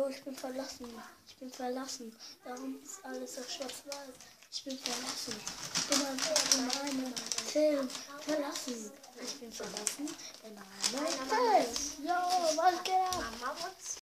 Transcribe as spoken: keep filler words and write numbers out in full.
Jo, ich bin verlassen. Ich bin verlassen. Darum ist alles so schwarz-weiß. Ich bin verlassen. Ich bin in einem Film verlassen. Ich bin verlassen in einem Film. Jo, was geht ab?